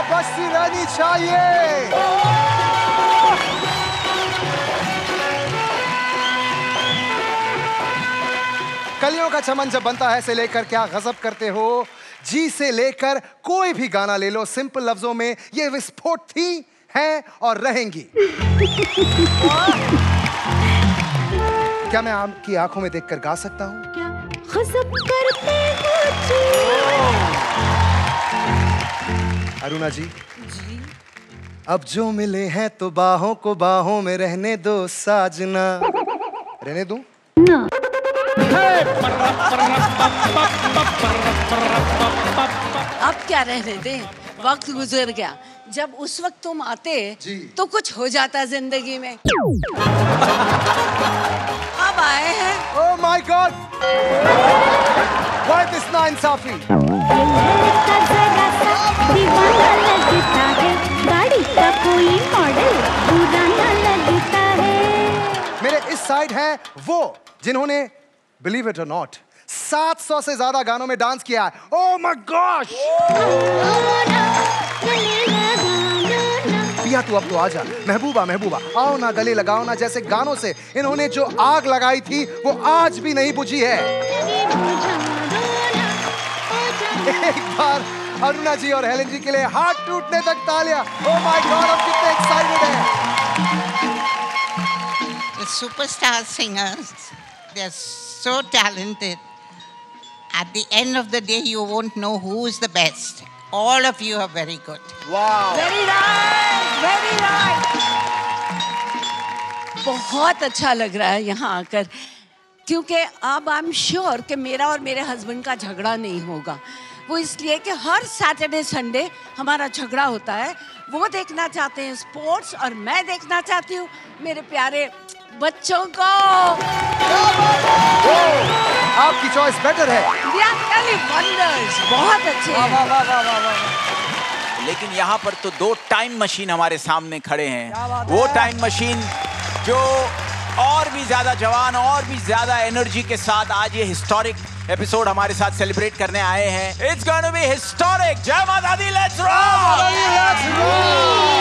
बजती रहनी चाहिए। कलियों का चमन जब बनता है से लेकर क्या गजब करते हो, जी से लेकर कोई भी गाना ले लो, सिंपल लफ्जों में ये विस्फोट थी, हैं और रहेंगी। क्या मैं आपकी आंखों में देखकर गा सकता हूँ? गजब करते हो जी। अरुणा जी, अब जो मिले हैं तो बाहों को बाहों में रहने दो साजना। रहने दो ना। अब क्या रहने दे, वक्त गुजर गया। जब उस वक्त तुम आते तो कुछ हो जाता जिंदगी में। अब आए हैं। Oh my god, what is नाइंसाफी। दीवाना लगता है, गाड़ी का कोई मॉडल पुराना लगता है। मेरे इस साइड है वो जिन्होंने बिलीव इट और नॉट 700 से ज्यादा गानों में डांस किया है। Oh my gosh. पिया तू अब तो आजा, महबूबा महबूबा आओ ना, गले लगाओ ना, जैसे गानों से इन्होंने जो आग लगाई थी वो आज भी नहीं बुझी है। एक बार अरुणा जी और हेलेन जी के लिए हाथ टूटने तक तालियां। ओह माय गॉड, अब कितने एक्साइटेड हैं। The superstar singers, they're so talented. At the end of the day, you won't know who is the best. All of you are very good. Wow. Very right, very right. बहुत अच्छा लग रहा है यहाँ आकर, क्योंकि अब आई एम श्योर कि मेरा और मेरे हस्बैंड का झगड़ा नहीं होगा। वो इसलिए कि हर सैटरडे संडे हमारा झगड़ा होता है। वो देखना चाहते हैं स्पोर्ट्स और मैं देखना चाहती हूँ मेरे प्यारे बच्चों को। आपकी चॉइस बेटर है। बहुत अच्छे हैं। लेकिन यहाँ पर तो 2 टाइम मशीन हमारे सामने खड़े हैं। वो टाइम मशीन जो और भी ज्यादा जवान और भी ज्यादा एनर्जी के साथ आज ये हिस्टोरिक एपिसोड हमारे साथ सेलिब्रेट करने आए हैं। It's gonna be historic. जय माता दी, let's rock.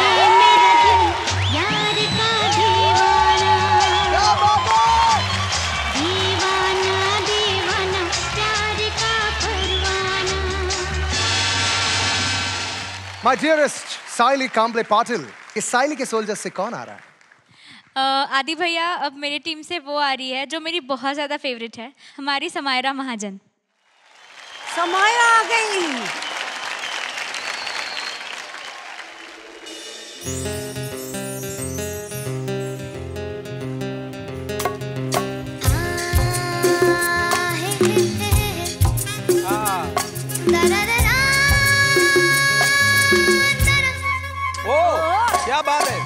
My dearest Saili Kamble Patil, इस साइली के सोल्जर्स से कौन आ रहा है? आदि भैया, अब मेरी टीम से वो आ रही है जो मेरी बहुत ज्यादा फेवरेट है, हमारी समायरा महाजन। समायरा आ गई। क्या बात है।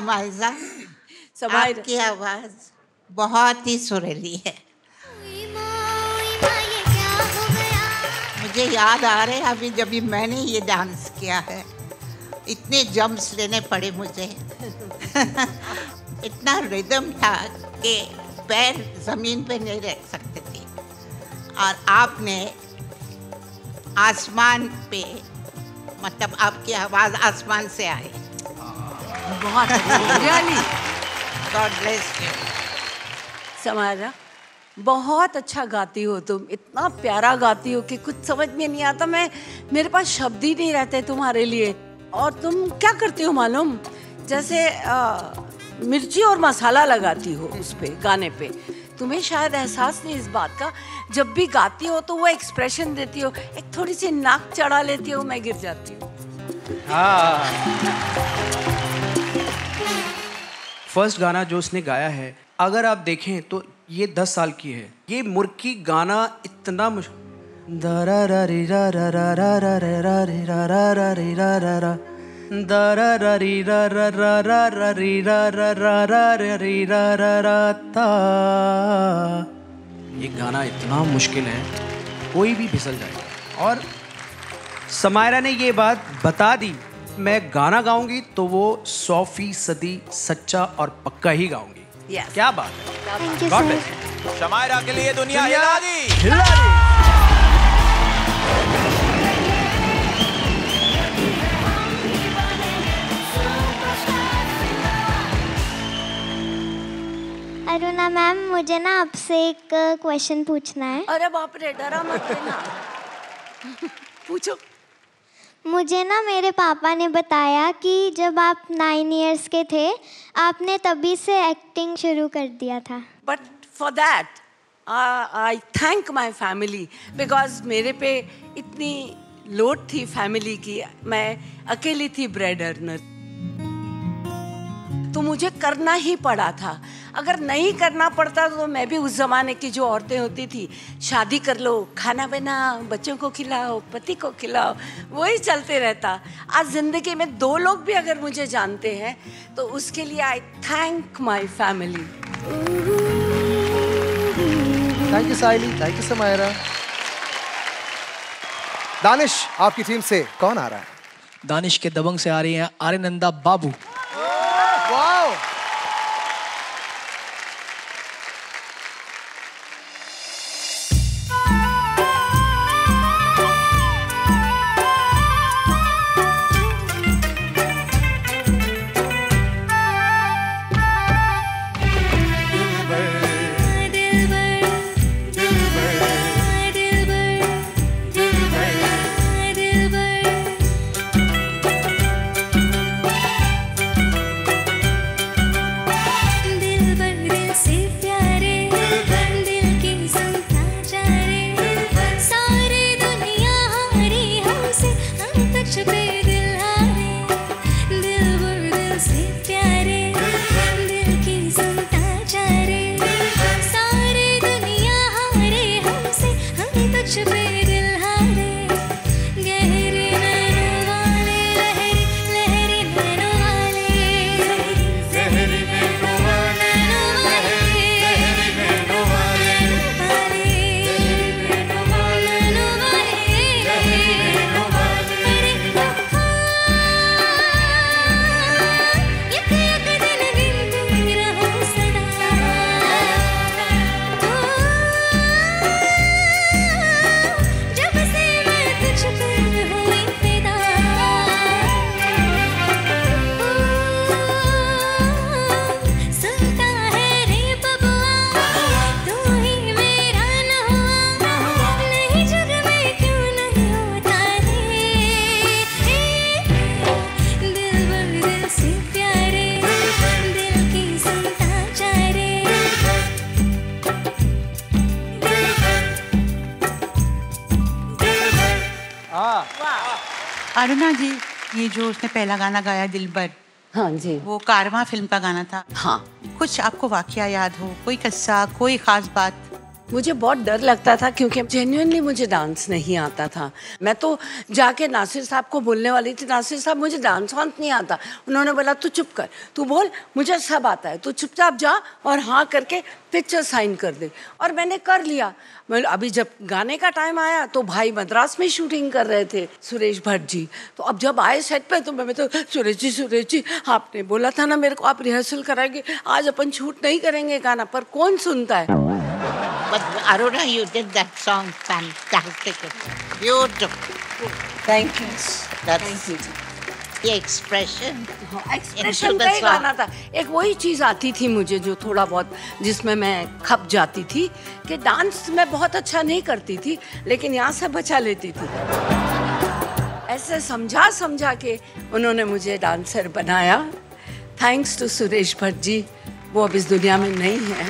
समाइजा, समाइरा आपकी आवाज बहुत ही सुरीली है। मुझे याद आ रहे अभी जब भी मैंने ये डांस किया है, इतने जंप्स लेने पड़े मुझे। इतना रिदम था कि पैर जमीन पे नहीं रख सकते थे, और आपने आसमान पे, मतलब आपकी आवाज आसमान से आई। बहुत really god bless you. Samaira बहुत अच्छा गाती हो तुम, इतना प्यारा गाती हो कि कुछ समझ में नहीं आता। मेरे पास शब्द ही नहीं रहते तुम्हारे लिए। और तुम क्या करती हो मालूम, जैसे मिर्ची और मसाला लगाती हो उस पे गाने पे। तुम्हें शायद एहसास नहीं इस बात का, जब भी गाती हो तो वो एक्सप्रेशन देती हो, एक थोड़ी सी नाक चढ़ा लेती हो, मैं गिर जाती हूँ। फर्स्ट गाना जो उसने गाया है, अगर आप देखें तो ये 10 साल की है। ये मुर्की गाना इतना ये गाना इतना मुश्किल है, कोई भी फिसल जाएगा। और समायरा ने ये बात बता दी, मैं गाना गाऊंगी तो वो 100% सच्चा और पक्का ही गाऊंगी। Yes. क्या बात है। Thank you, God sir. bless. Samaira के लिए दुनिया हिला दी। हिला दी। अरुणा मैम, मुझे ना आपसे एक क्वेश्चन पूछना है। अरे बाप रे, डरा मत देना। पूछो। मुझे ना मेरे पापा ने बताया कि जब आप 9 इयर्स के थे, आपने तभी से एक्टिंग शुरू कर दिया था। But for that I thank my family, because मेरे पे इतनी लोड थी फैमिली की, मैं अकेली थी ब्रेड अर्नर, तो मुझे करना ही पड़ा था। अगर नहीं करना पड़ता तो मैं भी उस जमाने की जो औरतें होती थी, शादी कर लो, खाना बनाओ, बच्चों को खिलाओ, पति को खिलाओ, वही चलते रहता। आज जिंदगी में 2 लोग भी अगर मुझे जानते हैं तो उसके लिए I thank my family. Thank you Saili, thank you Samaira. Danish, आपकी टीम से कौन आ रहा है? दानिश के दबंग से आ रही हैं आर्यनंदा बाबू। वाओ! अरुणा जी, ये जो उसने पहला गाना गाया दिलबर, हाँ जी, वो कारवां फिल्म का गाना था। हाँ। कुछ आपको वाकया याद हो, कोई किस्सा, कोई खास बात? मुझे बहुत डर लगता था क्योंकि जेन्युइनली मुझे डांस नहीं आता था। मैं तो जाके नासिर साहब को बोलने वाली थी, नासिर साहब मुझे डांस वांस नहीं आता। उन्होंने बोला तू चुप कर, तू बोल, मुझे सब आता है, तू चुपचाप जा और हाँ करके पिक्चर साइन कर दे। और मैंने कर लिया। मैं अभी जब गाने का टाइम आया तो भाई मद्रास में शूटिंग कर रहे थे, सुरेश भट्ट जी। तो अब जब आए सेट पे तो मैं तो सुरेश जी आपने बोला था ना मेरे को आप रिहर्सल कराएंगे, आज अपन शूट नहीं करेंगे गाना, पर कौन सुनता है। But Aruna, you did that song fantastic. Beautiful. Thank you. That's the expression. Expression का ही गाना था। एक वही चीज़ आती थी मुझे जो थोड़ा बहुत जिसमें मैं खप जाती थी कि डांस मैं बहुत अच्छा नहीं करती थी लेकिन यहाँ से बचा लेती थी। ऐसे समझा के उन्होंने मुझे डांसर बनाया। थैंक्स टू सुरेश भट्ट जी, वो अब इस दुनिया में नहीं है।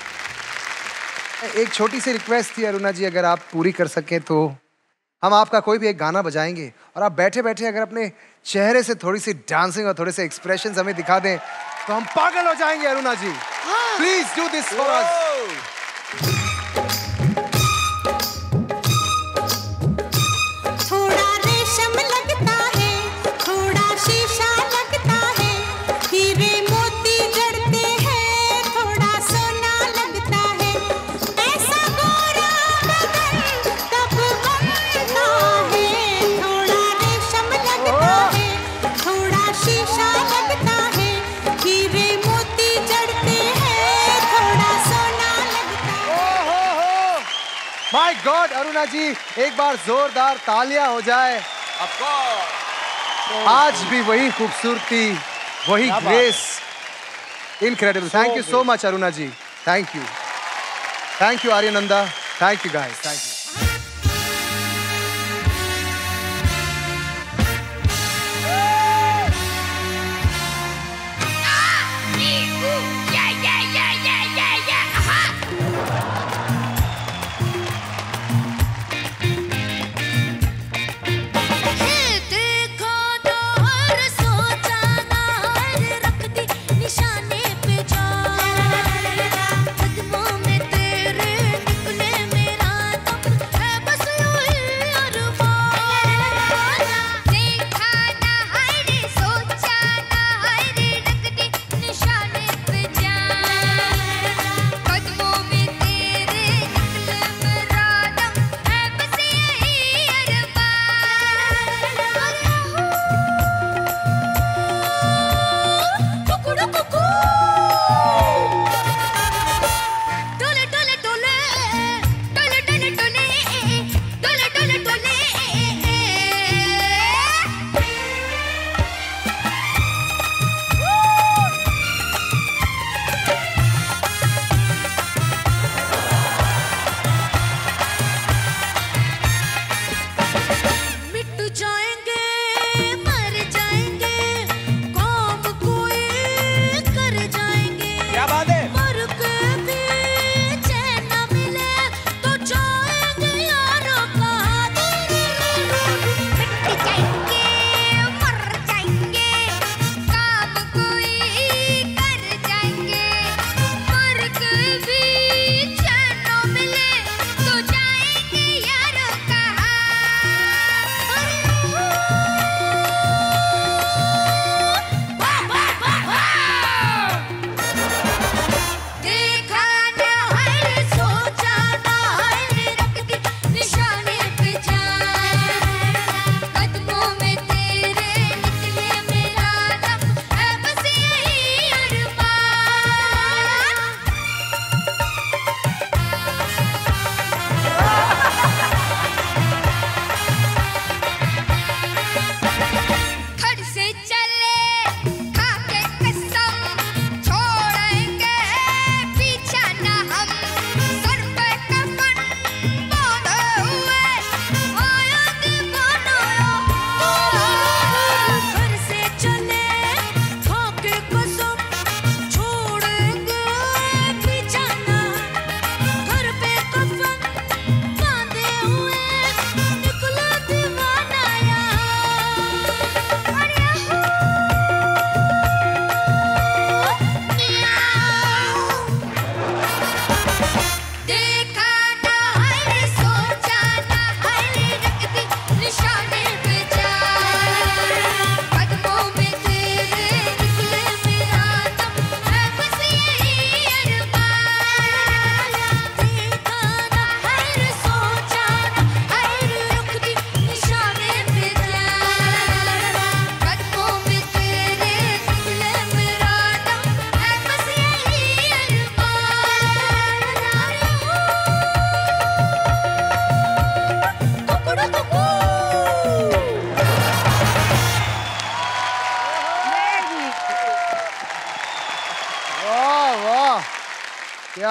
एक छोटी सी रिक्वेस्ट थी अरुणा जी, अगर आप पूरी कर सकें तो हम आपका कोई भी एक गाना बजाएंगे और आप बैठे बैठे अगर अपने चेहरे से थोड़ी सी डांसिंग और थोड़े से एक्सप्रेशंस हमें दिखा दें तो हम पागल हो जाएंगे। Aruna ji please do this for us. थोड़ा रेशम लगता है, थोड़ा शीशा लगता है, हीरे मोती जड़ते हैं, थोड़ा सोना लगता है, ऐसा गोरा बदन कब बनता है। थोड़ा रेशम लगता है, थोड़ा शीशा लगता है, हीरे मोती जड़ते हैं, थोड़ा सोना लगता है। माय गॉड अरुणा जी, एक बार जोरदार तालियां हो जाए। आज भी वही खूबसूरती, वही grace, incredible. Thank you so much Aruna ji, thank you Aryananda, thank you guys, thank you.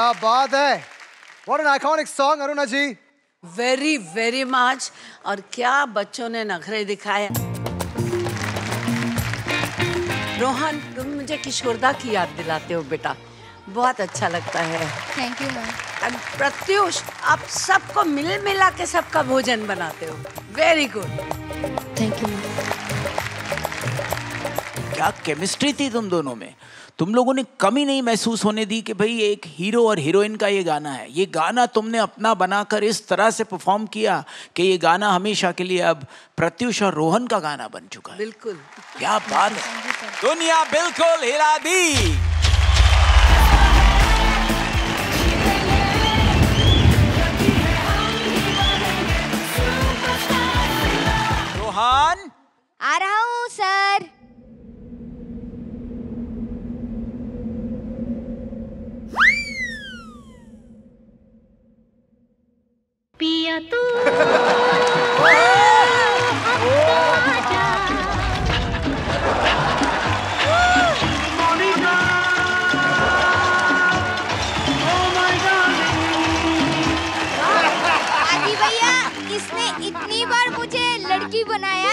क्या बात है, what an iconic song Aruna ji. Very very much. और क्या बच्चों ने नखरे दिखाए। रोहन, तुम मुझे किशोरदा की याद दिलाते हो बेटा, बहुत अच्छा लगता है। Thank you ma'am. और प्रत्युष, आप सबको मिल मिला के सबका भोजन बनाते हो, very good. Thank you ma'am. क्या केमिस्ट्री थी तुम दोनों में। तुम लोगों ने कमी नहीं महसूस होने दी कि भाई एक हीरो और हीरोइन का ये गाना है। ये गाना तुमने अपना बनाकर इस तरह से परफॉर्म किया कि ये गाना हमेशा के लिए अब प्रत्युष और रोहन का गाना बन चुका है। बिल्कुल, क्या बात है, दुनिया बिल्कुल हिला दी। रोहन, आ रहा हूँ सर। पिया तू आदि भैया, इसने इतनी बार मुझे लड़की बनाया,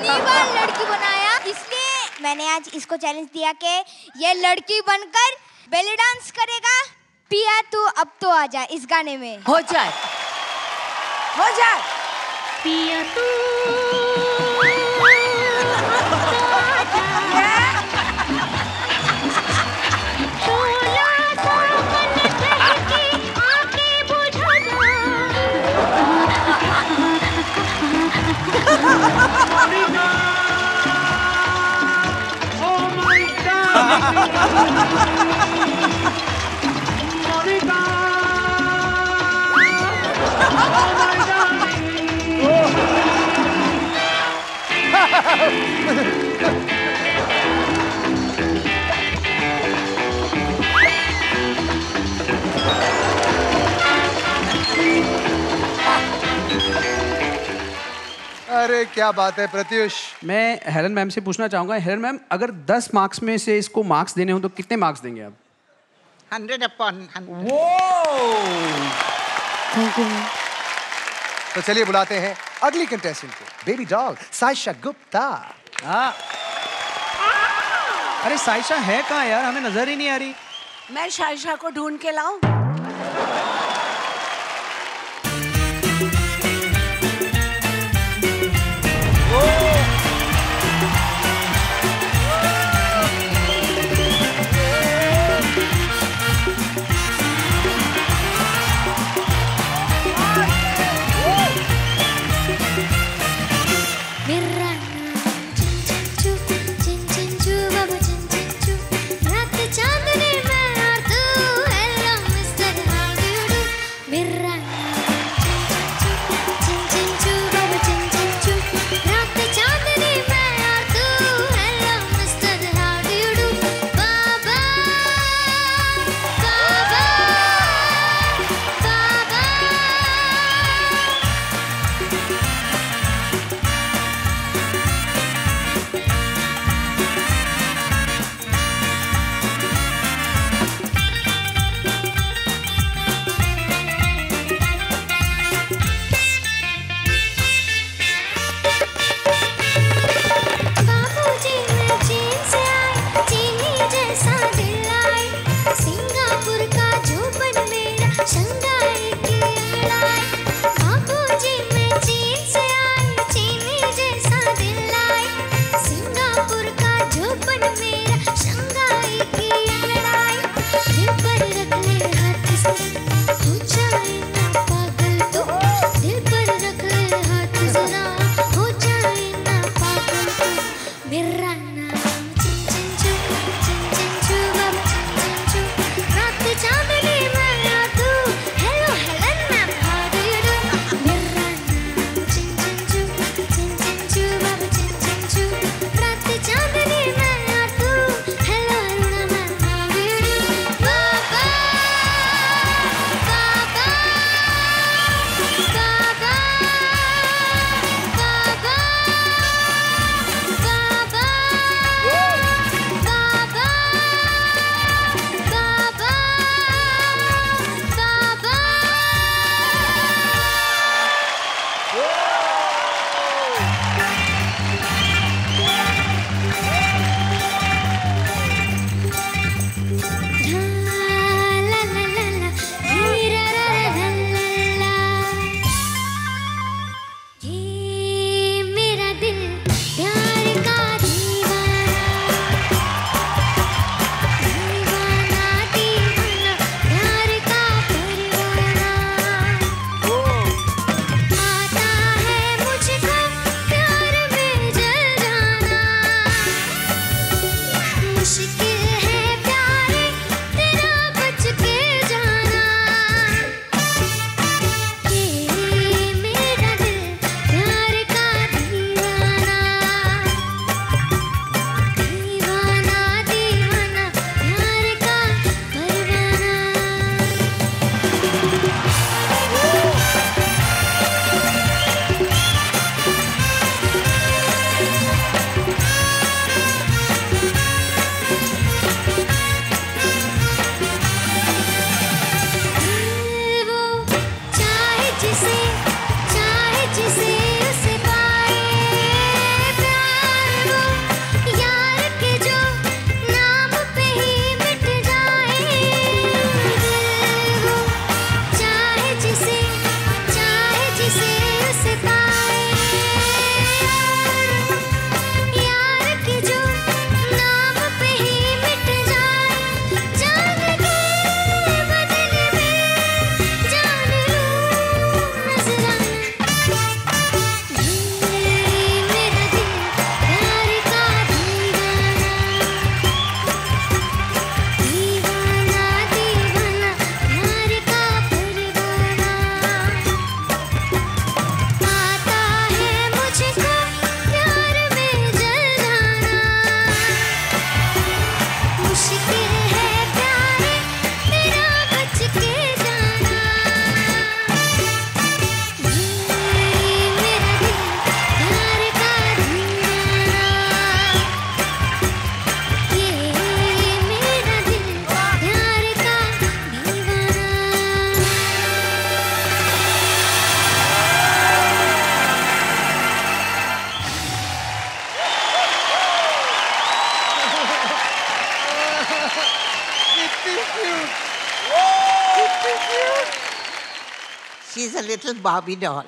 इसलिए मैंने आज इसको चैलेंज दिया कि ये लड़की बनकर बेली डांस करेगा। पिया तू अब तो आ जा इस गाने में। हो जाए, हो जाए। पिया तू अरे क्या बात है प्रत्युष। मैं हेलन मैम से पूछना चाहूंगा, हेलन मैम, अगर 10 मार्क्स में से इसको मार्क्स देने हो तो कितने मार्क्स देंगे आप? 100 upon 100. Thank you. तो चलिए बुलाते हैं अगली कंटेस्टेंट को, बेबी डॉल साइशा गुप्ता। अरे साइशा है कहाँ यार, हमें नजर ही नहीं आ रही। मैं साइशा को ढूंढ के लाऊं? चांदनी में और तू, hello mister how do She's a little Barbie doll.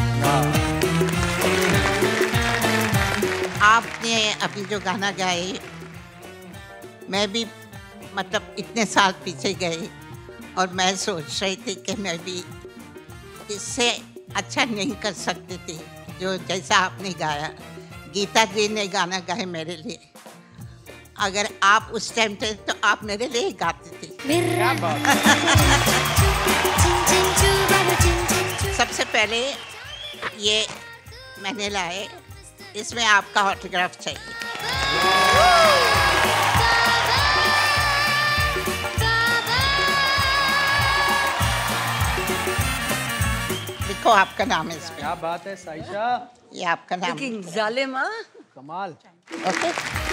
आपने अभी जो गाना गाए, मैं भी मतलब इतने साल पीछे गए और मैं सोच रही थी कि मैं भी इससे अच्छा नहीं कर सकती थी जो जैसा आपने गाया। गीता जी ने गाना गाए मेरे लिए। अगर आप उस टाइम थे तो आप मेरे लिए गाती थी। सबसे पहले ये मैंने लाए, इसमें आपका ऑटोग्राफ चाहिए। लिखो आपका नाम है इसमें। क्या बात है साइशा, ये आपका नाम है। जालिमा कमाल। ओके।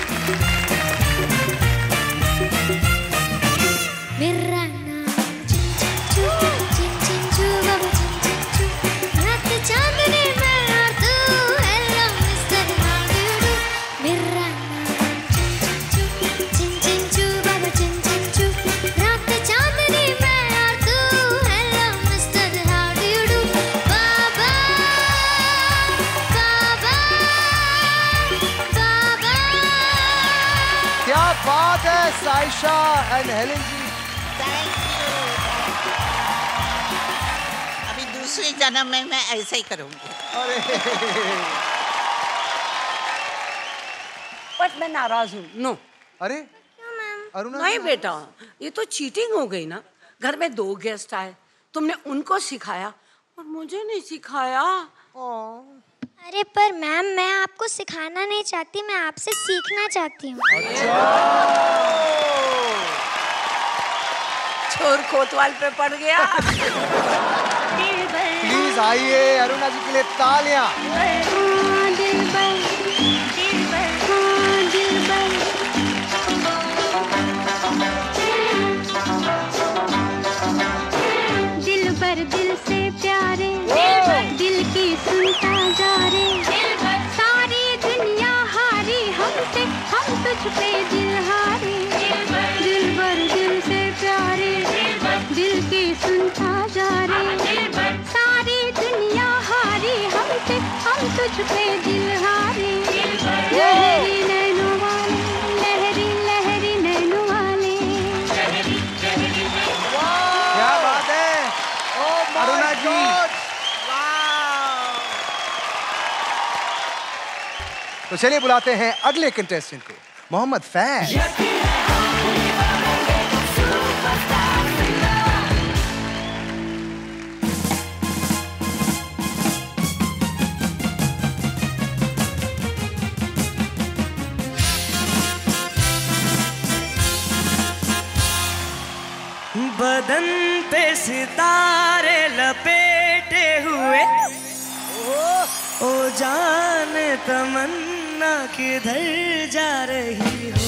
मेरा नाम चिंचू चिंचू बाबू चिंचू रात चांदनी में और तू hello mister how do you do. मेरा नाम चिंचू बाबू चिंचू रात चांदनी में और तू hello mister how do you do. बाबा बाबा बाबा। क्या बात है साइशा एंड हेलेन जी। अभी दूसरे जन्म में मैं ऐसे ही करूंगी। बट मैं नाराज हूँ। नो। अरे अरुणा नहीं बेटा, ये तो चीटिंग हो गई ना। घर में 2 गेस्ट आए, तुमने उनको सिखाया और मुझे नहीं सिखाया। अरे पर मैम, मैं आपको सिखाना नहीं चाहती, मैं आपसे सीखना चाहती हूँ। छोर कोतवाल पे पड़ गया। प्लीज आइए अरुणा जी के लिए तालियां। दिल पर दिल से प्यारे, दिल की सुन तुझ पे दिल हारे, दिल भर दिल से प्यारे, दिल की सुनता जा रे, सारी दुनिया हारी हमसे, हम तुझ पे दिल हारे, लहरी नैनों वाले, लहरी लहरी नैनों वाले। क्या बात है अरुणा जी। तो चलिए बुलाते हैं अगले कंटेस्टेंट को, मोहम्मद फैज। बदन पे सितारे लपेटे हुए, ओ जाने तमन्ना किधर जा रही हो,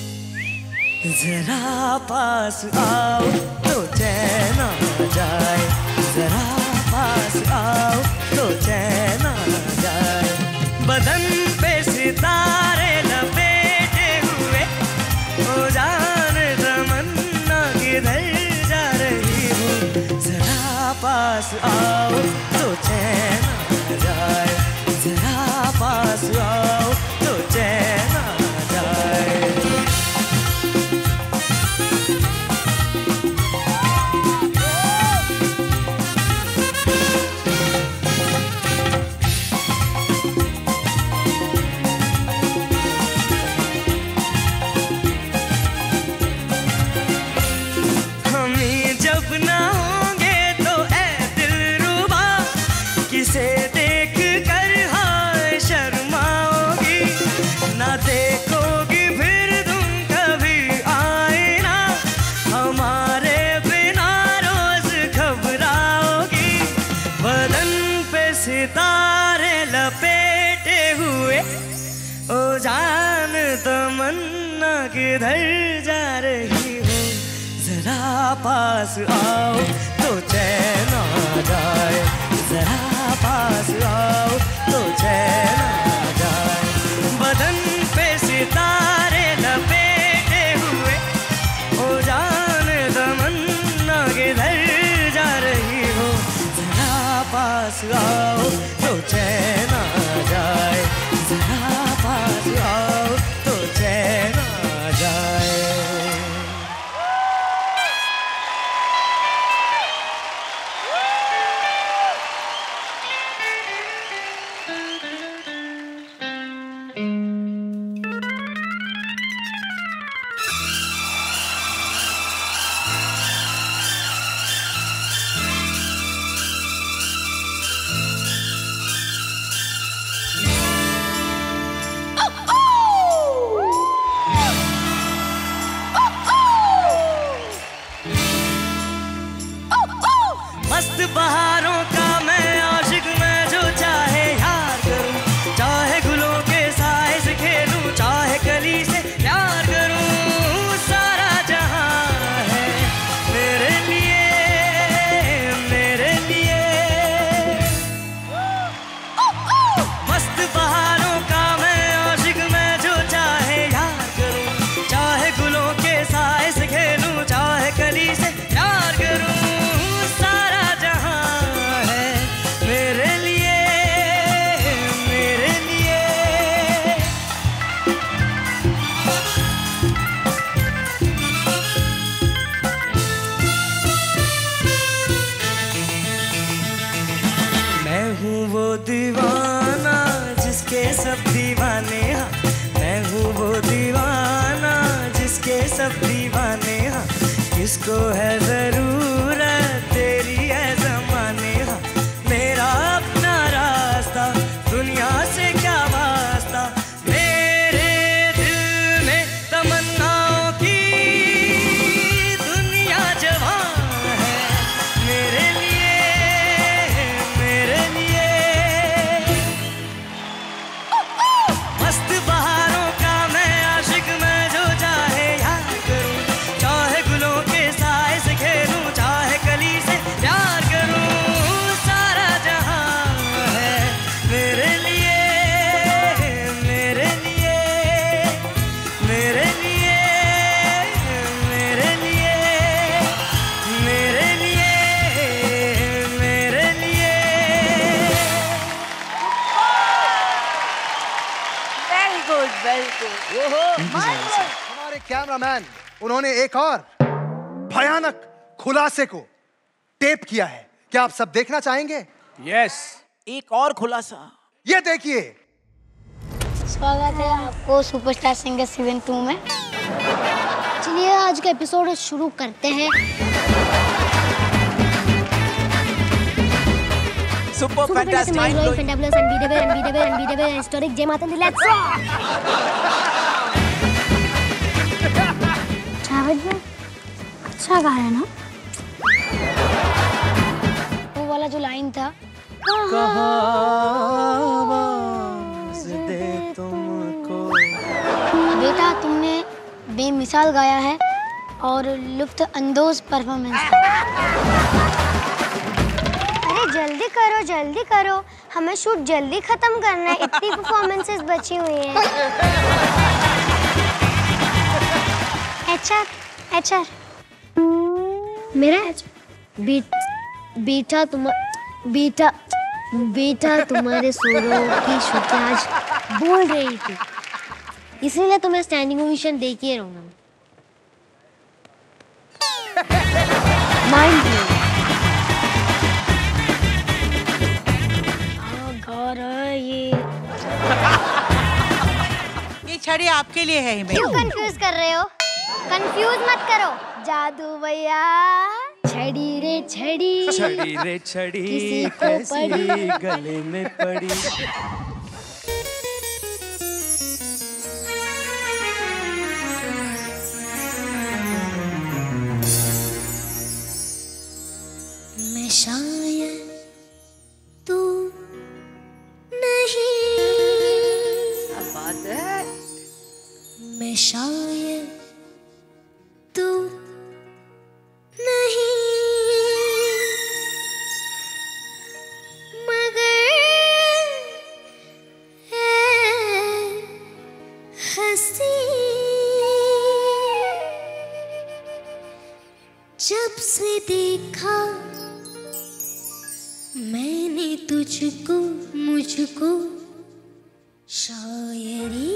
जरा पास आओ तो चैन आ जाए, जरा पास आओ तो चैन आ जाए। बदन पे सितारे लपेटे हुए, ओ जाने तमन्ना किधर जा रही हो, जरा पास आओ तो चैन आ जाए, जरा पास आओ तो चैन आ जाए। हमी जब ना होंगे तो ऐ दिलरुबा, किसे देख कर हाय शर्माओगी, ना देखोगी फिर तुम कभी आईना, हमारे बिना रोज घबराओगी। बदन पे सितारे लपेटे हुए, ओ जान तमन्ना किधर जा रही हो, जरा पास आओ तो चैन आ जाए, जरा पास आओ तो चैन आ जाए। बदन पे सितारे लपेटे हुए, ओ जान तमन्ना किधर जा रही हो, जरा पास आओ तो चैन आ जाए, जरा पास आओ तो चैन आ जाए। मस्त बहारों का मैं आशिक, मैं जो चाहे यार करूं, चाहे गुलों के साए से खेलूं, चाहे कली से प्यार करूं, सारा जहां है मेरे लिए, मेरे लिए। मस्त बहारों का मैं आशिक, मैं जो चाहे यार करूं, चाहे गुलों के साए से खेलूं, चाहे कली से प्यार करूं, सारा जहां है मेरे लिए, मेरे लिए। मैं हूँ वो दीवाना जिसके सब दीवाने, हाँ मैं हूँ वो दीवाना जिसके सब दीवाने, हाँ किसको है जरूरत तेरी है जमाने, हाँ मेरा अपना रास्ता दुनिया से क्या वास्ता, मेरे दिल में तमन्नाओं की दुनिया जवां है मेरे लिए, मेरे लिए। मस्त बहारों का मैं आशिक, मैं जो चाहे यार करूं, चाहे गुलों के साए से खेलूं, हमारे कैमरामैन उन्होंने एक और भयानक खुलासे को टेप किया है, क्या आप सब देखना चाहेंगे? यस, एक और खुलासा, ये देखिए। स्वागत है आपको सुपरस्टार सिंगर सीजन 2 में। चलिए आज का एपिसोड शुरू करते हैं। Super fantastic, mind blowing, fantabulous, unbeatable, historic, जय माता दी, लेट्स रॉक। जावेद भाई अच्छा गाया ना? वो वाला जो लाइन था, दे तुमको। बेटा तुमने बेमिसाल गाया है और लुत्फ अंदोज परफॉर्मेंस था। अरे जल्दी करो, हमें शूट जल्दी खत्म करना है, इतनी परफॉर्मेंसेस बची हुई हैं। एचआर मेरा बेटा तुम्हारे सोरो की शूट आज बोल रही थी, इसीलिए तुम्हें स्टैंडिंग ओवेशन दे के रहूंगा। माइंड ये छड़ी आपके लिए है। क्यों कंफ्यूज कर रहे हो? कंफ्यूज मत करो। जादू भैया छड़ी रे छड़ी किसी को पड़ी गले में पड़ी। मैं शायद तू नहीं, अब बात है, मैं शायद तू नहीं, मगर है हंसी जब से देखा मैंने तुझको, मुझको शायरी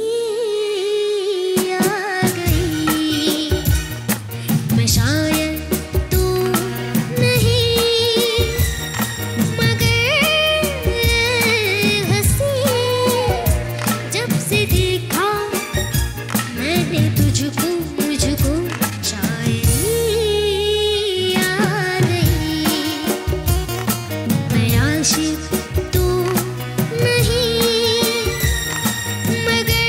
आ गई। मैं शायद तू नहीं, मगर हंसी जब से देखा मैंने तुझको, मुझको शायरी आ गई। मैं आशिक तू नहीं, मगर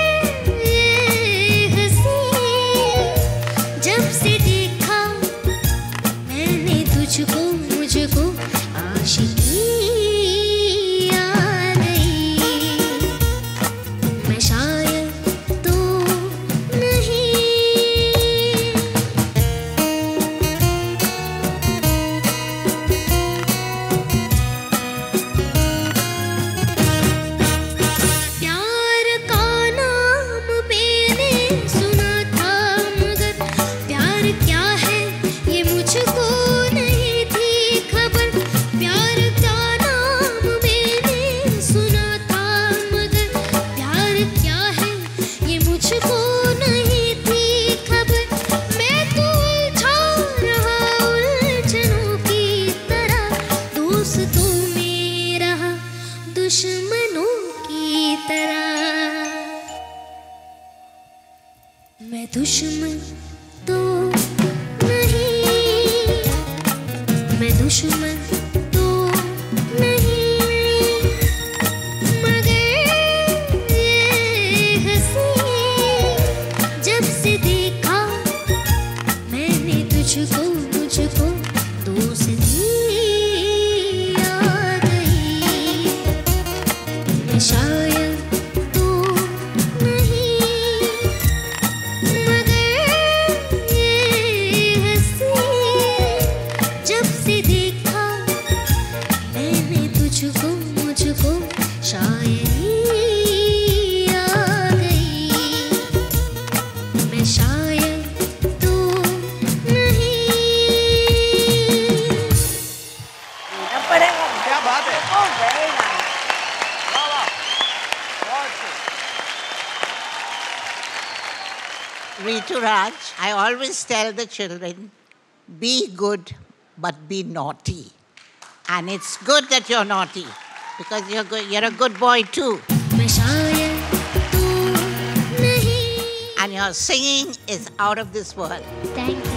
हंसी जब से देखा मैंने तुझको, मुझको आशिकी आ गई। मैं शायद तू नहीं। प्यार का नाम मैंने सुना था, मगर प्यार क्या है ये मुझको नहीं थी खबर। प्यार का नाम मैंने सुना था, मगर प्यार क्या है ये मुझको नहीं थी खबर। मैं तो उलझा रहा उलझनों की तरह, दोस्तों में रहा दुश्मनों की तरह। मैं दुश्मन तो नहीं, मैं दुश्मन तो नहीं, मगर ये हंसी जब से देखा मैंने तुझको, मुझको दोस्ती आ गई। मैं शायद तू नहीं, मगर ये हंसी जब से देखा मैंने तुझको, मुझको शायरी आ गई। मैं शायद तू नहीं। पड़ेगा। क्या बात है, Oh, very nice. वाह वाह। Ritu Raj, I always tell the children, be good, but be naughty. And it's good that you're naughty, because you're a good boy too. And your singing is out of this world. Thank you.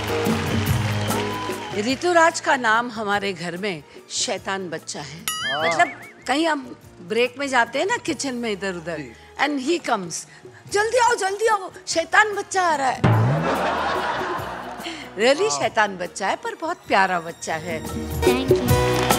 Rituraj का नाम हमारे घर में शैतान बच्चा है। मतलब कहीं हम ब्रेक में जाते हैं ना किचन में इधर उधर, एंड ही कम्स, जल्दी आओ, शैतान बच्चा आ रहा है। रियली शैतान बच्चा है, पर बहुत प्यारा बच्चा है। Thank you.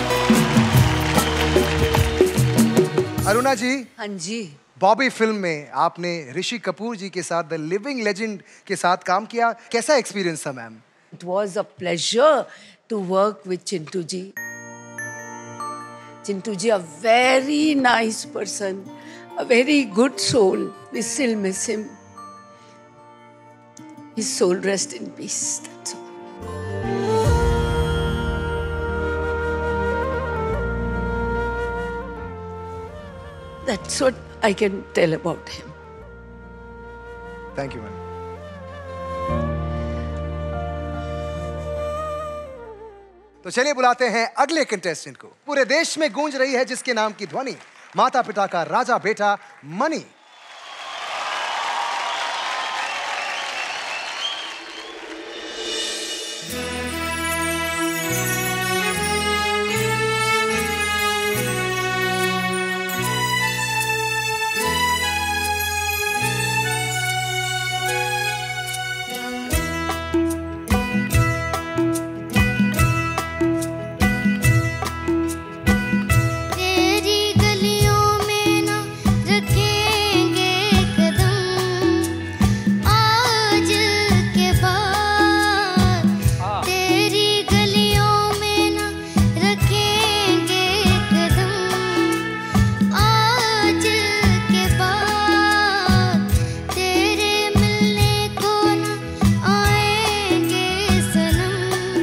अरुणा जी, हाँ जी, बॉबी फिल्म में आपने ऋषि कपूर जी के साथ द लिविंग लेजेंड के साथ काम किया, कैसा एक्सपीरियंस था ma'am? It was a pleasure to work with Chintu ji. Chintu ji, a very nice person, a very good soul. We still miss him. His soul rest in peace. That's all. That's what I can tell about him. Thank you ma'am. तो चलिए बुलाते हैं अगले contestant को। पूरे देश में गूंज रही है जिसके नाम की ध्वनि, माता पिता का राजा बेटा मनी। तेरी गलियों में ना रखेंगे कदम आज के बाद। तेरी गलियों में ना रखेंगे कदम आज के बाद। तेरे मिलने को ना आएंगे सनम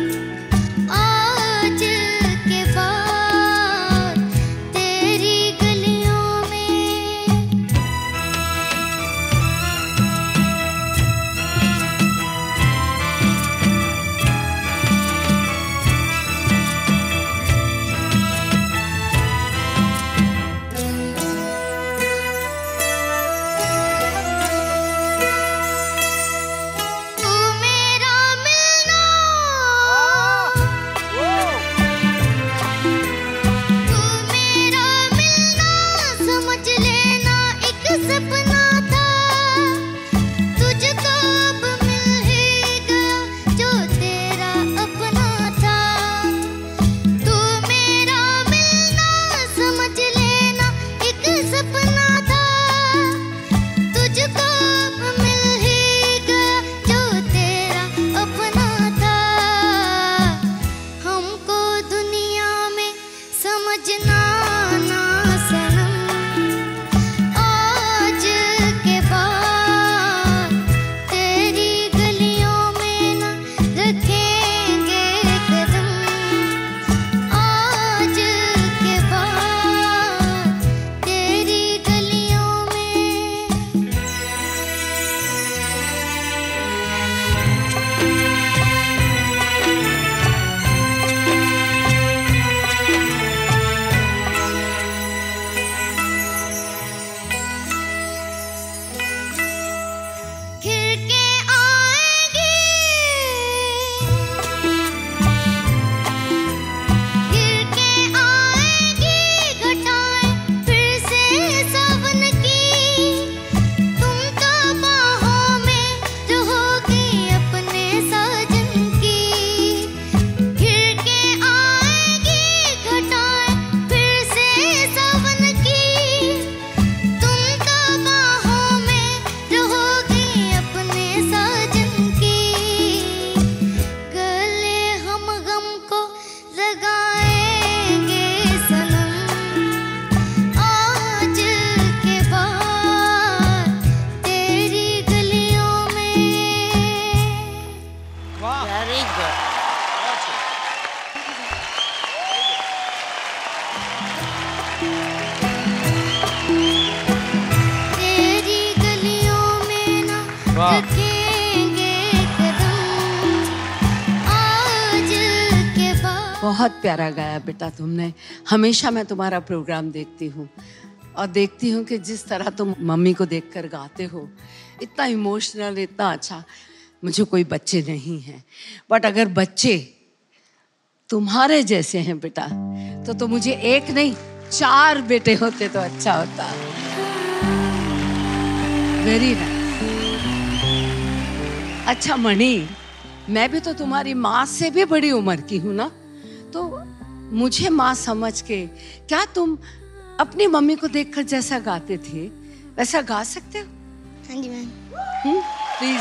आज के बाद। तेरी गलियों में तू मेरा मिलना, तू मेरा मिलना समझ लेना एक सपना था। तुझको अब मिल ही गया जो तेरा अपना था। तू मेरा मिलना समझ लेना एक सपना था। तुझको अब मिल ही गया जो तेरा अपना था। हमको दुनिया में समझना ना सनम आज के बाद। तेरी गलियों में ना रखेंगे कदम आज के बाद। तेरी गलियों में खिड़के आएंगी, खिड़के आएंगी घटाएं फिर से सावन की। तुम तो बाहों में रहोगी अपने साजन की। खिड़के आएंगी घटाएं फिर से सावन की। तुम तो बाहों में रहोगी अपने साजन की। गले हम गम को लगाएंगे सनम आज के बाद। तेरी गलियों में Very good. तेरी गलियों में ना रखेंगे बहुत प्यारा गाया बेटा तुमने। हमेशा मैं तुम्हारा प्रोग्राम देखती हूँ और देखती हूँ कि जिस तरह तुम मम्मी को देखकर गाते हो, इतना इमोशनल, इतना अच्छा। मुझे कोई बच्चे नहीं हैं, बट अगर बच्चे तुम्हारे जैसे हैं बेटा तो मुझे एक नहीं 4 बेटे होते तो अच्छा होता। Very nice. अच्छा मणि, मैं भी तो तुम्हारी माँ से भी बड़ी उम्र की हूँ ना, तो मुझे माँ समझ के क्या तुम अपनी मम्मी को देखकर जैसा गाते थे वैसा गा सकते हो? हाँ जी मैम। प्लीज।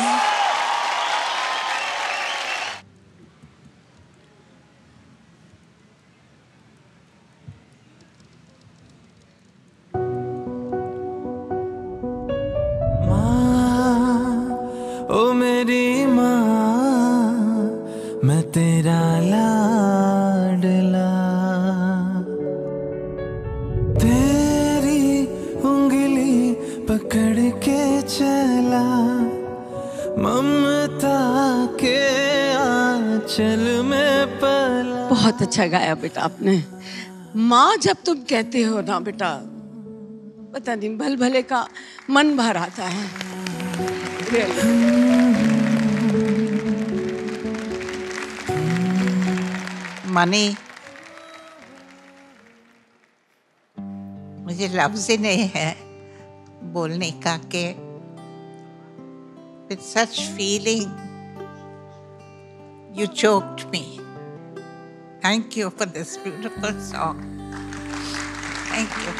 ओ मेरी माँ, मैं तेरा लाडला, तेरी उंगली पकड़ के चला, ममता के आंचल में पला। बहुत अच्छा गाया बेटा आपने। माँ जब तुम कहते हो ना बेटा, पता नहीं भल भले का मन भर आता है। मनी, मुझे लफ्ज़ ही नहीं है बोलने का के with such feeling you choked me. Thank you for this beautiful song. Thank you.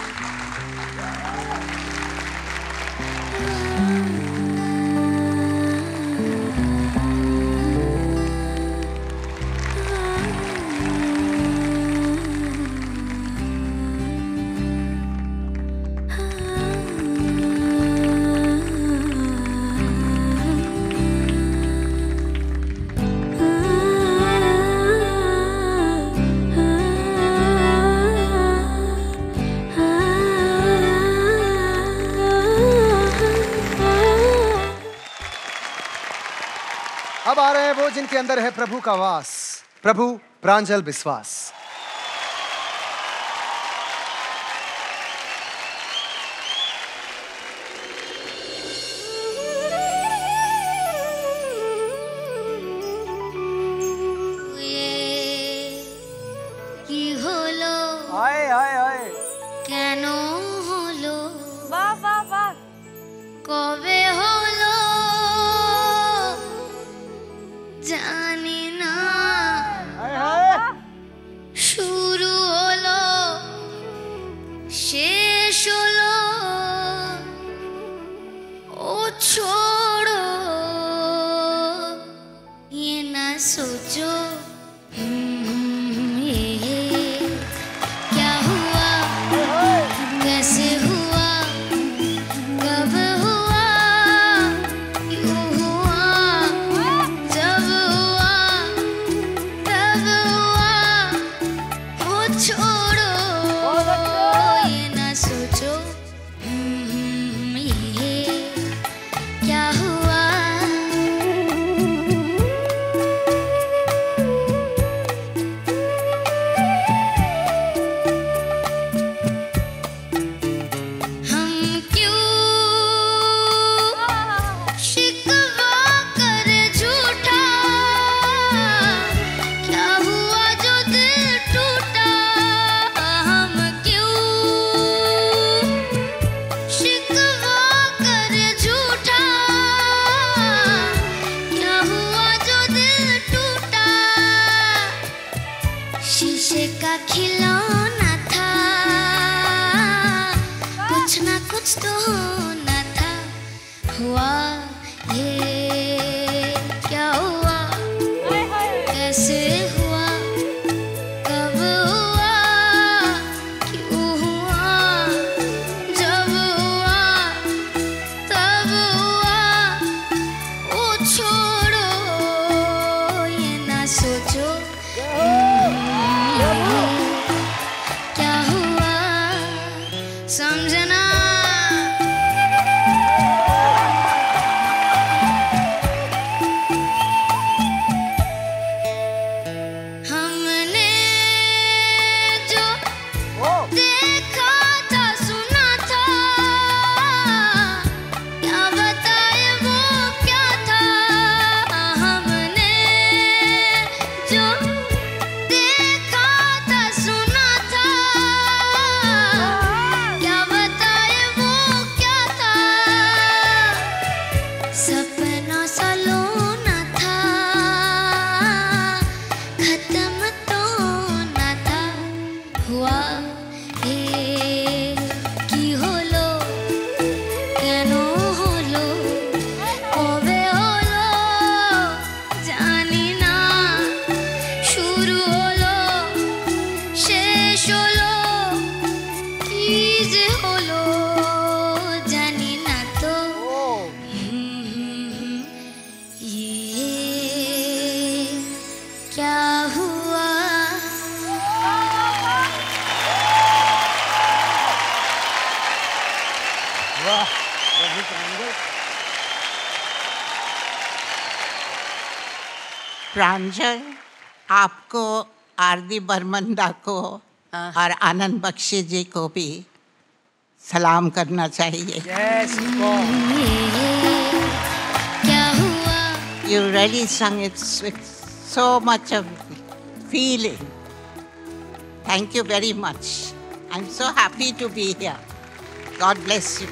अब आ रहे हैं वो जिनके अंदर है प्रभु का वास, प्रभु प्रांजल बिस्वास। কি হলো आए आए आए। কেন হলো वाह वाह वाह। কবে হলো জানি না শুরু হলো শেষ হলো ও छोड़ो ये ना सोचो ये क्या हुआ कैसे हुआ कब हुआ क्यों हुआ जब हुआ तब हुआ वो छोड़ो ये ना सोचो ये क्या हुआ हम क्यों शिकवा कर झूठा क्या हुआ जो दिल टूटा हम क्यों शिकवा कर झूठा क्या हुआ जो दिल टूटा शीशे का खिलौना था कुछ ना कुछ तो होना था हुआ ये क्या हुआ कैसे हुआ कब हुआ क्यों हुआ जब हुआ तब हुआ वो छोड़ो ये ना सोचो क्या हुआ समझना हमने चीज होलो जानी ना तो ये क्या हुआ। प्रांजल, आपको आरती बर्मंदा को और आनंद बख्शी जी को भी सलाम करना चाहिए। क्या हुआ। You really sung it with so much of feeling. Thank you very much. I'm so happy to be here. God bless you.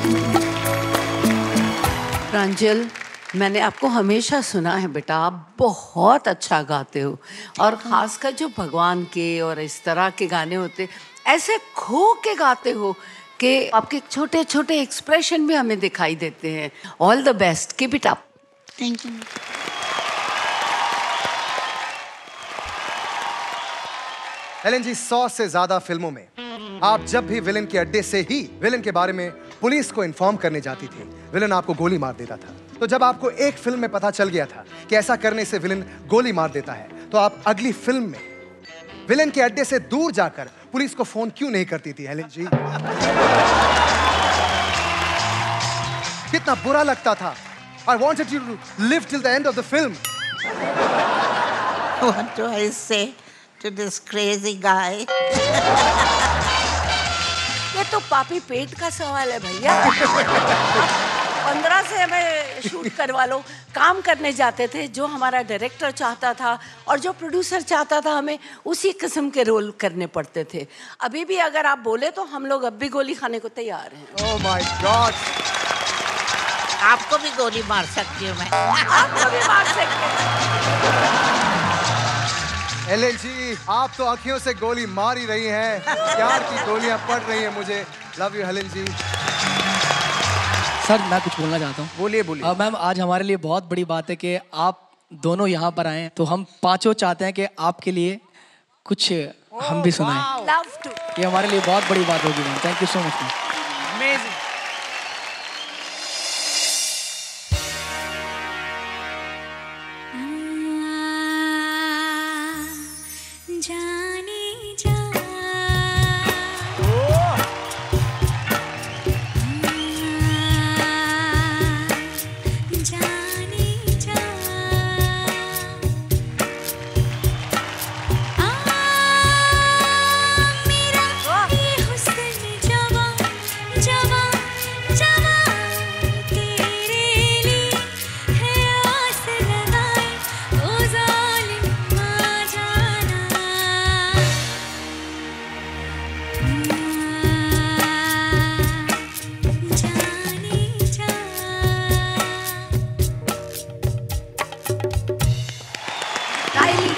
प्रांजल, मैंने आपको हमेशा सुना है बेटा, आप बहुत अच्छा गाते हो और खासकर जो भगवान के और इस तरह के गाने होते ऐसे खो के गाते हो कि आपके छोटे छोटे एक्सप्रेशन भी हमें दिखाई देते हैं। All the best, keep it up. Thank you. Helen ji, 100 से ज्यादा फिल्मों में आप जब भी विलन के अड्डे से ही विलन के बारे में पुलिस को इन्फॉर्म करने जाती थी, विलन आपको गोली मार देता था। तो जब आपको एक फिल्म में पता चल गया था कि ऐसा करने से विलन गोली मार देता है, तो आप अगली फिल्म में विलन के अड्डे से दूर जाकर पुलिस को फोन क्यों नहीं करती थी हेलेन जी? कितना बुरा लगता था। I wanted you to live till the end of the film. What do I say to this crazy guy? ये तो पापी पेट का सवाल है भैया। 15 से हमें शूट करवा लो। काम करने जाते थे, जो हमारा डायरेक्टर चाहता था और जो प्रोड्यूसर चाहता था, हमें उसी किस्म के रोल करने पड़ते थे। अभी भी अगर आप बोले तो हम लोग अब भी गोली खाने को तैयार हैं। Oh my God! आपको भी गोली मार सकती हूँ मैं। आपको भी मार सकते हैं। हेलेन जी, आप तो आंखों से गोली मार ही रही हैं। प्यार की गोलियां पड़ रही हैं मुझे। Love you Helen ji. Sir, मैं कुछ बोलना चाहता हूँ। बोलिए बोलिए। मैम, आज हमारे लिए बहुत बड़ी बात है कि आप दोनों यहाँ पर आए हैं, तो हम पांचों चाहते हैं कि आपके लिए कुछ हम भी सुनाएं। Love to. ये हमारे लिए बहुत बड़ी बात होगी ma'am. Thank you so much ma'am. Amazing. जाने जा जाने जा मेरा ये हुस्न जवां जवां जवां तेरे लिए है आस लगाए ओ जालिम आ जाना। जाने जा डायरी।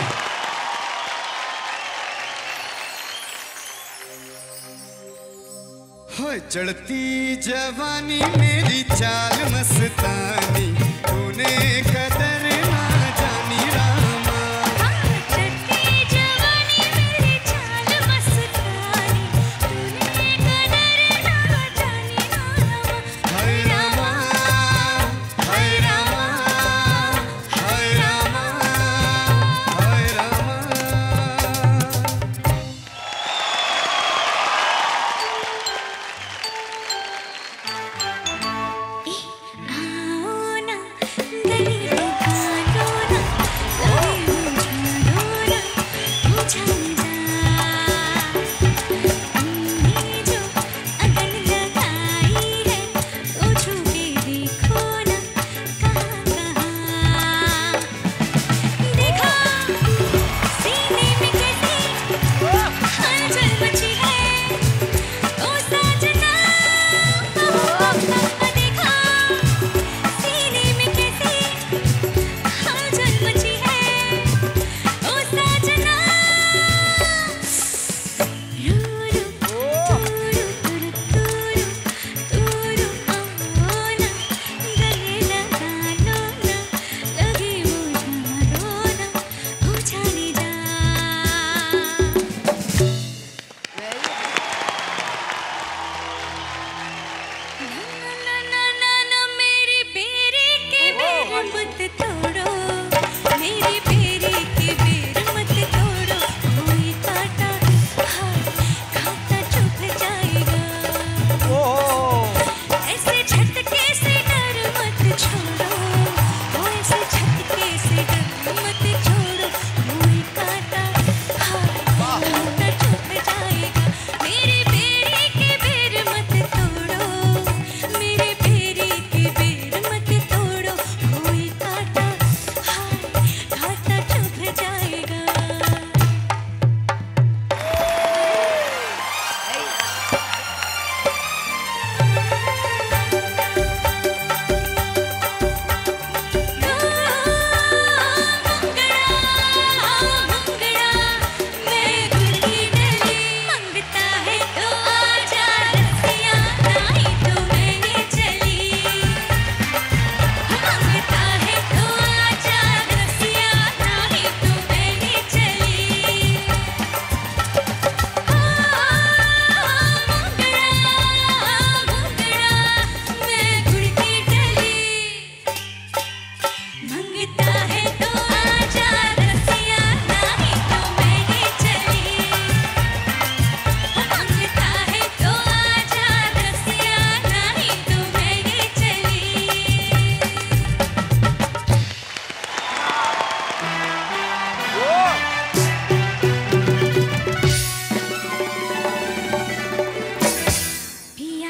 हो चढ़ती जवानी मेरी चाल मस्तानी, तूने कदर ना जानी रामा। चढ़ती जवानी मेरी चाल मस्तानी, तूने कदर ना जानी रामा। हाय रामा, हाय रामा, हाय रामा, हाय रामा। आओ ना गली में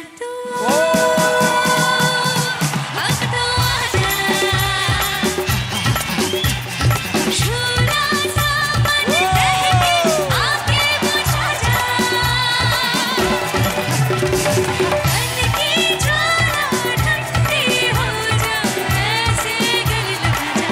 तू अब तो आजा छोरा सा मन बहके आके बुझा जा मन की ज्वाला ठंडी हो जा ऐसे गले लगा जा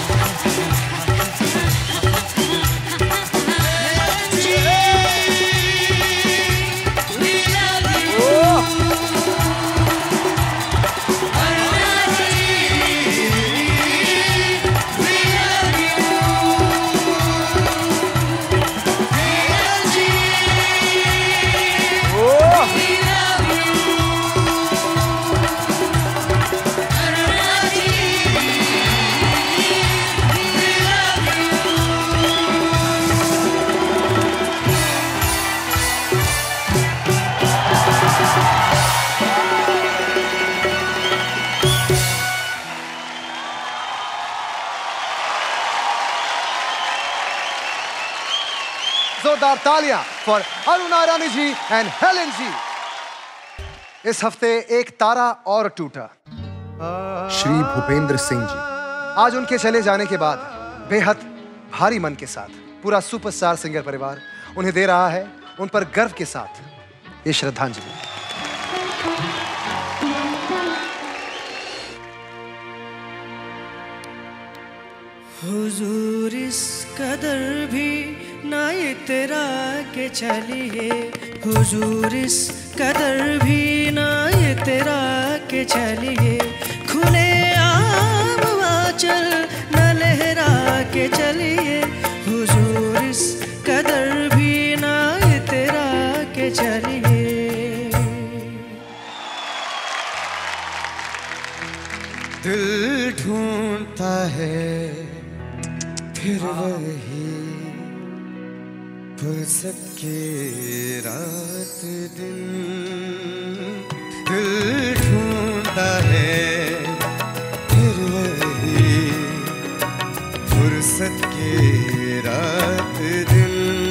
जोरदार तालियां for Aruna Irani ji and Helen ji. इस हफ्ते एक तारा और टूटा। श्री भूपेंद्र सिंह जी आज उनके चले जाने के बाद बेहद भारी मन के साथ पूरा सुपरस्टार सिंगर परिवार उन्हें दे रहा है उन पर गर्व के साथ ये श्रद्धांजलि। हुजूर इस कदर भी ना इतरा के चलिए, हुजूर इस कदर भी ना इतरा के चलिए, खुले आम आंचल न लहरा के चलिए, हुजूर इस कदर भी ना इतरा के चलिए। दिल ढूंढता है फिर वही फुर्सत के रात दिन, दिल ढूंढता है फिर वही फुर्सत के रात दिन,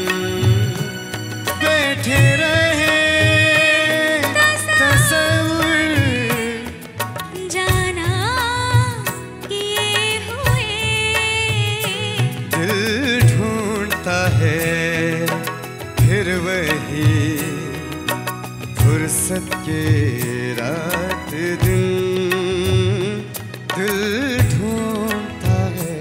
बैठे रहे तसव्वुर जाना किए हुए, दिल ढूंढता है फिर वही फुर्सत के रात दिन, दिल ढूंढता है।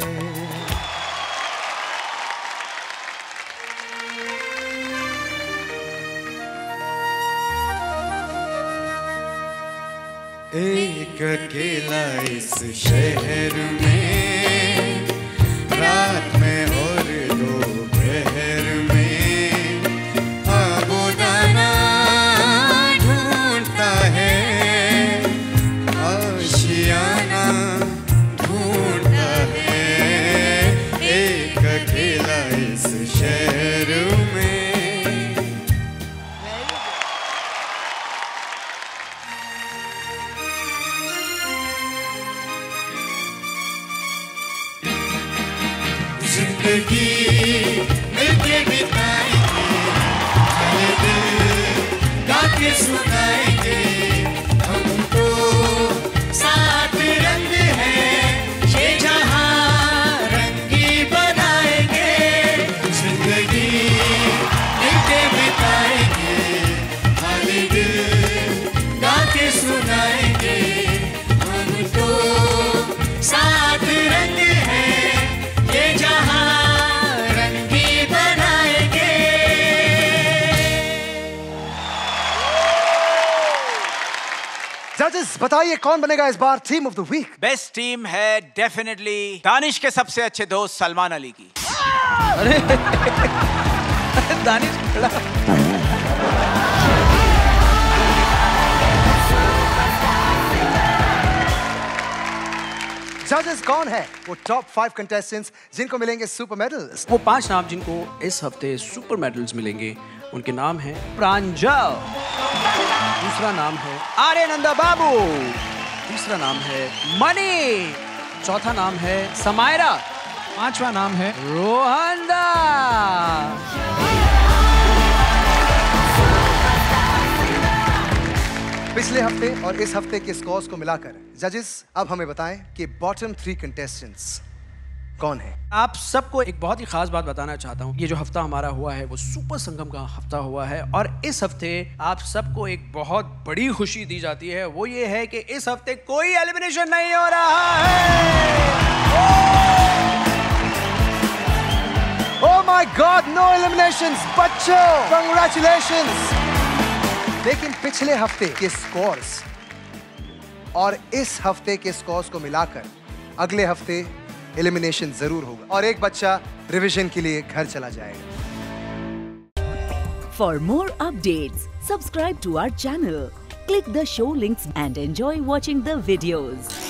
एक अकेला इस शहर में, रात में और दोपहर में, आबोदाना ढूंढता है, आशियाना ढूंढता है, एक अकेला इस शहर में। जिंदगी मिलके बिताएंगे, हर दिल गा के सुनाएंगे, हमको साथ रंग है ये जहां रंगी बनाएंगे, जिंदगी मिलके बिताएंगे, हर दिल गा के सुनाएंगे, हमको साथ रंग है ये जहां रंगी बनाएंगे। जजेस बताइए कौन बनेगा इस बार team of the week? Best team है डेफिनेटली दानिश के सबसे अच्छे दोस्त सलमान अली की। अरे दानिश खड़ा। जजेस कौन है वो टॉप 5 कंटेस्टेंट्स जिनको मिलेंगे सुपर मेडल्स? वो 5 नाम जिनको इस हफ्ते सुपर मेडल्स मिलेंगे उनके नाम हैं प्रांजल, दूसरा नाम है आर्यनंदा बाबू, तीसरा नाम है मनी, चौथा नाम है समायरा, पांचवा नाम है रोहन दास। पिछले हफ्ते और इस हफ्ते के स्कोर्स को मिलाकर जजेस अब हमें बताएं कि बॉटम 3 कंटेस्टेंट्स कौन है। आप सबको एक बहुत ही खास बात बताना चाहता हूँ। ये जो हफ्ता हमारा हुआ है वो सुपर संगम का हफ्ता हुआ है और इस हफ्ते आप सबको एक बहुत बड़ी खुशी दी जाती है। वो ये है कि इस हफ्ते कोई एलिमिनेशन नहीं हो रहा है। Oh my God, no eliminations, बच्चों, congratulations। लेकिन पिछले हफ्ते के स्कोर्स और इस हफ्ते के स्कोर्स को मिलाकर अगले हफ्ते एलिमिनेशन जरूर होगा और एक बच्चा रिवीजन के लिए घर चला जाएगा। For more updates, subscribe to our channel, click the show links and enjoy watching the videos.